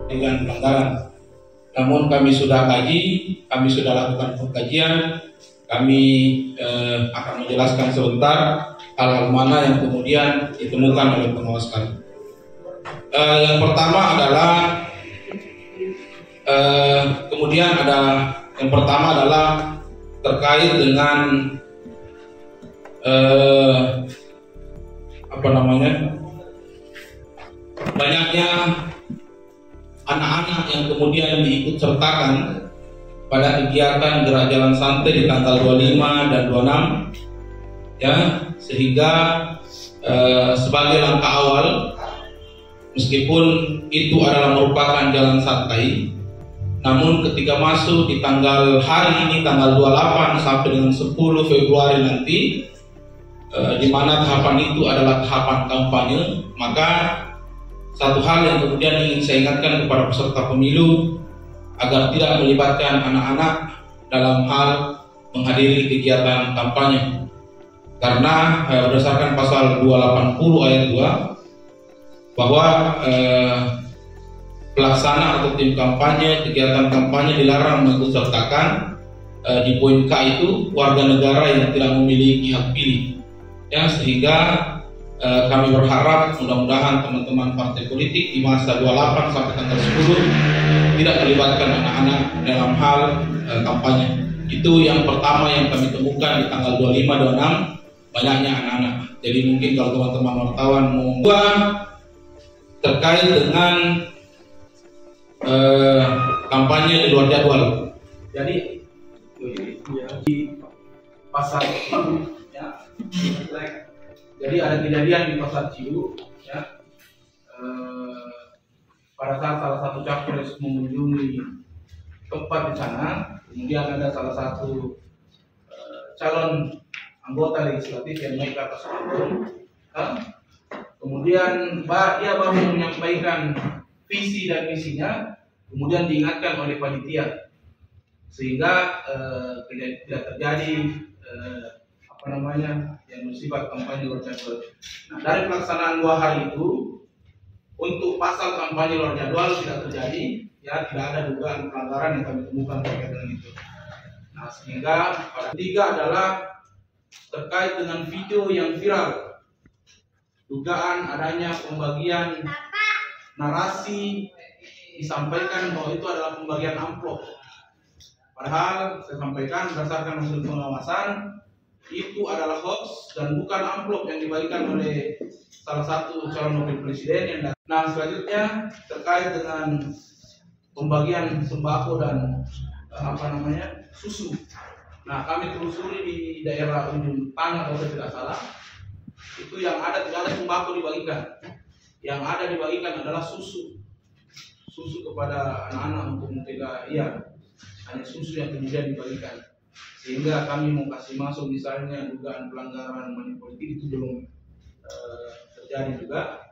dengan pelanggaran. Namun kami sudah kaji, kami sudah lakukan pengkajian, kami akan menjelaskan sebentar hal-hal mana yang kemudian ditemukan oleh pengawas kami. Yang pertama adalah terkait dengan banyaknya anak-anak yang kemudian diikut sertakan pada kegiatan gerak jalan santai di tanggal 25 dan 26, ya, sehingga sebagai langkah awal, meskipun itu adalah merupakan jalan santai, namun ketika masuk di tanggal hari ini, tanggal 28 sampai dengan 10 Februari nanti, di mana tahapan itu adalah tahapan kampanye, maka satu hal yang kemudian ingin saya ingatkan kepada peserta pemilu agar tidak melibatkan anak-anak dalam hal menghadiri kegiatan kampanye, karena berdasarkan pasal 280 ayat 2 bahwa pelaksana atau tim kampanye, kegiatan kampanye dilarang mengikutsertakan di poin K itu warga negara yang tidak memiliki hak pilih, ya, sehingga kami berharap mudah-mudahan teman-teman partai politik di masa 28 sampai tanggal 10 tidak melibatkan anak-anak dalam hal kampanye. Itu yang pertama yang kami temukan di tanggal 25 26, banyaknya anak-anak. Jadi mungkin kalau teman-teman wartawan mau terkait dengan kampanye di luar jadwal. Jadi di pasar Ciu, ya, jadi ada kejadian di pasar Ciu, ya, pada saat salah satu capres mengunjungi tempat di sana, kemudian ada salah satu calon anggota legislatif yang naik ke atas panggung, kemudian dia baru menyampaikan visi dan misinya, kemudian diingatkan oleh panitia, sehingga tidak terjadi yang bersifat kampanye luar jadwal. Nah, dari pelaksanaan 2 hari itu, untuk pasal kampanye luar jadwal tidak terjadi, ya, tidak ada dugaan pelanggaran yang kami temukan terkait dengan itu. Nah, sehingga pada ketiga adalah terkait dengan video yang viral, dugaan adanya pembagian narasi disampaikan bahwa itu adalah pembagian amplop. Padahal saya sampaikan berdasarkan hasil pengawasan itu adalah hoax dan bukan amplop yang dibagikan oleh salah satu calon wakil presiden. Nah, selanjutnya terkait dengan pembagian sembako dan susu. Nah, kami telusuri di daerah Ujung Tanah kalau saya tidak salah, itu yang ada tidak ada sembako dibagikan. Yang ada dibagikan adalah susu kepada anak-anak untuk mencegah, hanya susu yang kemudian dibagikan. Sehingga kami mau kasih masuk misalnya dugaan pelanggaran money politik itu belum terjadi juga.